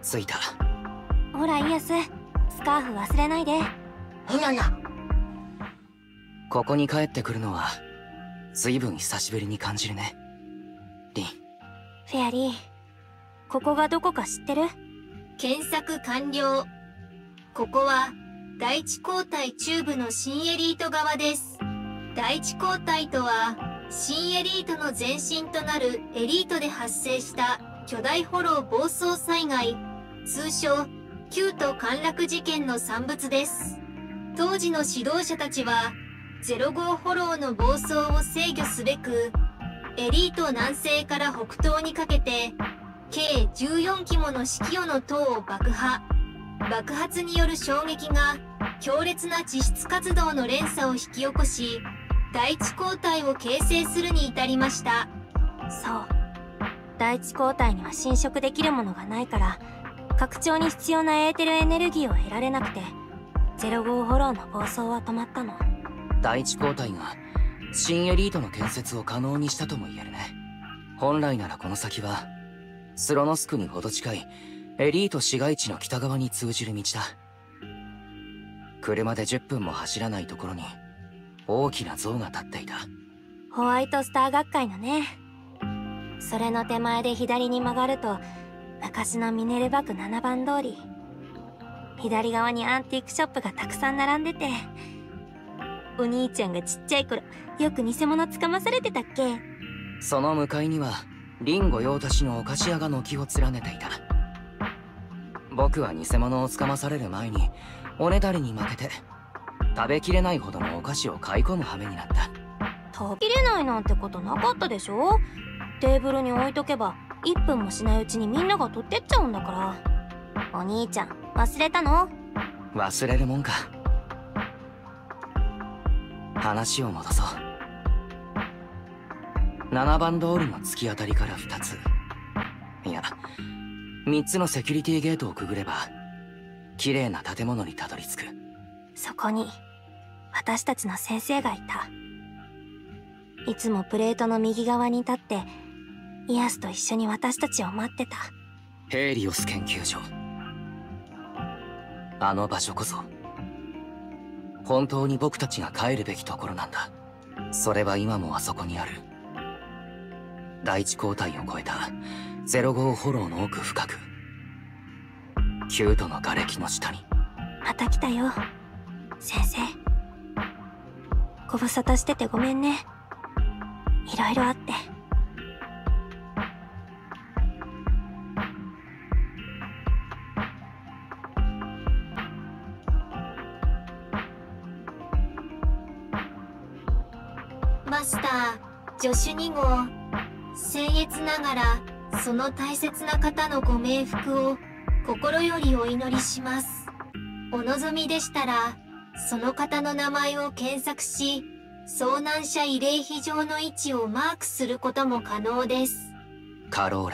着いた。 ほらイエス、スカーフ忘れないで。 ここに帰ってくるのは随分久しぶりに感じるね、リン。 フェアリー、ここがどこか知ってる？ 検索完了。ここは第一交代中部の新エリート側です。第一交代とは新エリートの前身となるエリートで発生した巨大ホロー暴走災害、通称旧都陥落事件の産物です。当時の指導者たちは05ホローの暴走を制御すべくエリート南西から北東にかけて計14機もの指揮の塔を爆破。爆発による衝撃が強烈な地質活動の連鎖を引き起こし、第一交代を形成するに至りました。 そう。第一交代には侵食できるものがないから、拡張に必要なエーテルエネルギーを得られなくて、05ホローの暴走は止まったの。 第一交代が新エリートの建設を可能にしたとも言えるね。本来ならこの先はスロノスクにほど近いエリート市街地の北側に通じる道だ。車で10分も走らないところに大きな像が立っていた。 ホワイトスター学会のね。それの手前で左に曲がると昔のミネルバ区7番通り。左側にアンティークショップがたくさん並んでて、お兄ちゃんがちっちゃい頃よく偽物つかまされてたっけ？ その向かいにはリンゴ用足しのお菓子屋が軒を連ねていた。僕は偽物をつかまされる前におねだりに負けて食べきれないほどのお菓子を買い込む羽目になった。 食べきれないなんてことなかったでしょ？テーブルに置いとけば1分もしないうちにみんなが取ってっちゃうんだから。お兄ちゃん忘れたの？ 忘れるもんか。話を戻そう。7番通りの突き当たりから2つ、いや3つのセキュリティゲートをくぐれば綺麗な建物にたどり着く。 そこに私たちの先生がいた。いつもプレートの右側に立ってイアスと一緒に私たちを待ってた。 ヘーリオス研究所。あの場所こそ本当に僕たちが帰るべきところなんだ。それは今もあそこにある。第一交代を超えた05ホローの奥深く、キュートの瓦礫の下に。 また来たよ先生。ご無沙汰しててごめんね。いろいろあって。 マスター、助手2号、僭越ながらその大切な方のご冥福を心よりお祈りします。お望みでしたらその方の名前を検索し、遭難者慰霊碑上の位置をマークすることも可能です。 カロー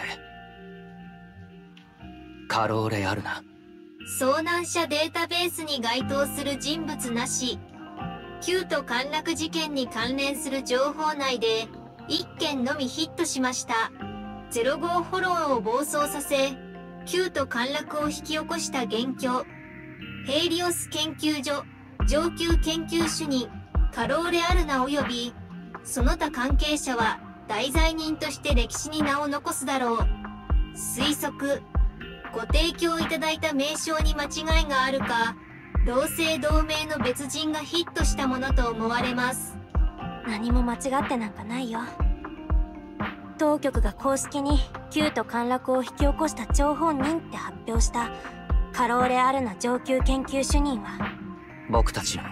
レアルナ。 遭難者データベースに該当する人物なし。旧都陥落事件に関連する情報内で1件のみヒットしました。05ホローを暴走させ旧都陥落を引き起こした元凶、ヘイリオス研究所上級研究主任カローレ・アルナ及びその他関係者は題材人として歴史に名を残すだろう。推測、ご提供いただいた名称に間違いがあるか、同姓同名の別人がヒットしたものと思われます。 何も間違ってなんかないよ。当局が公式に旧都陥落を引き起こした張本人って発表したカローレ・アルナ上級研究主任は僕たちの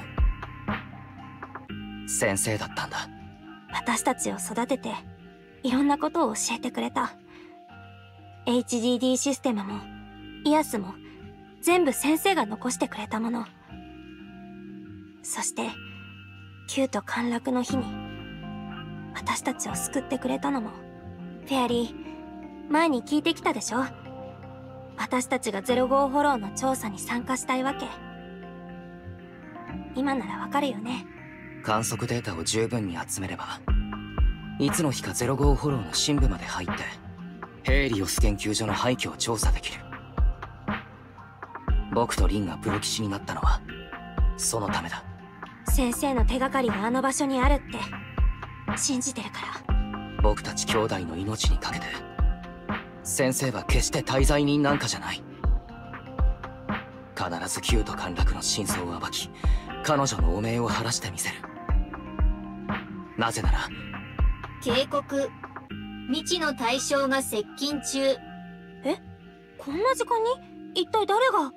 先生だったんだ。 私たちを育てていろんなことを教えてくれた。 HDD システムもイアスも全部先生が残してくれたもの。そして旧都陥落の日に私たちを救ってくれたのもフェアリー、前に聞いてきたでしょ。私たちが05ホローの調査に参加したいわけ。今ならわかるよね。 観測データを十分に集めればいつの日か05ホローの深部まで入ってヘイリオス研究所の廃墟を調査できる。 僕と凛がプロ棋士になったのはそのためだ。 先生の手がかりがあの場所にあるって信じてるから。 僕たち兄弟の命にかけて。先生は決して大罪人なんかじゃない。必ずキュート陥落の真相を暴き、彼女の汚名を晴らしてみせる。なぜなら警告。未知の対象が接近中。 え、こんな時間に一体誰が？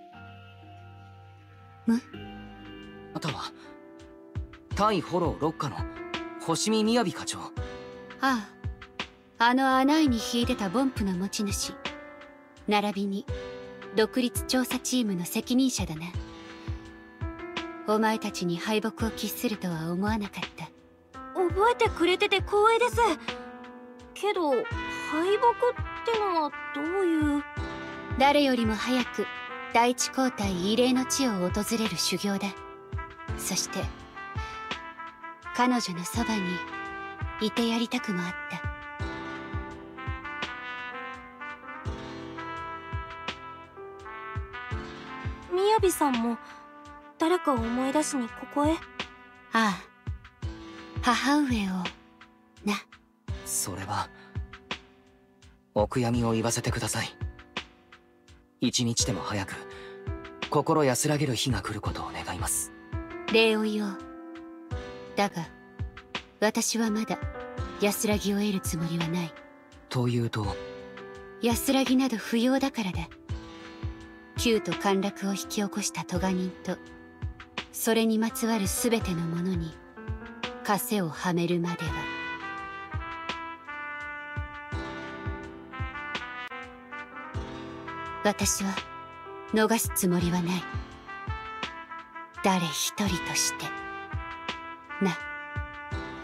あとは対フォロー6課の星見雅課長。 ああ、あの穴井に引いてたボンプの持ち主、並びに独立調査チームの責任者だな。お前たちに敗北を喫するとは思わなかった。 覚えてくれてて光栄です。けど敗北ってのはどういう？ 誰よりも早く第一交代異例の地を訪れる修行だ。そして彼女のそばにいてやりたくもあった。 雅さんも誰かを思い出しにここへ？ ああ、母上をな。 それはお悔やみを言わせてください。一日でも早く心安らげる日が来ることを願います。 礼を言おう。だが私はまだ安らぎを得るつもりはない。 というと？ 安らぎなど不要だからだ。キュート陥落を引き起こした咎人とそれにまつわる全てのものに枷をはめるまでは。私は逃すつもりはない。誰一人としてな。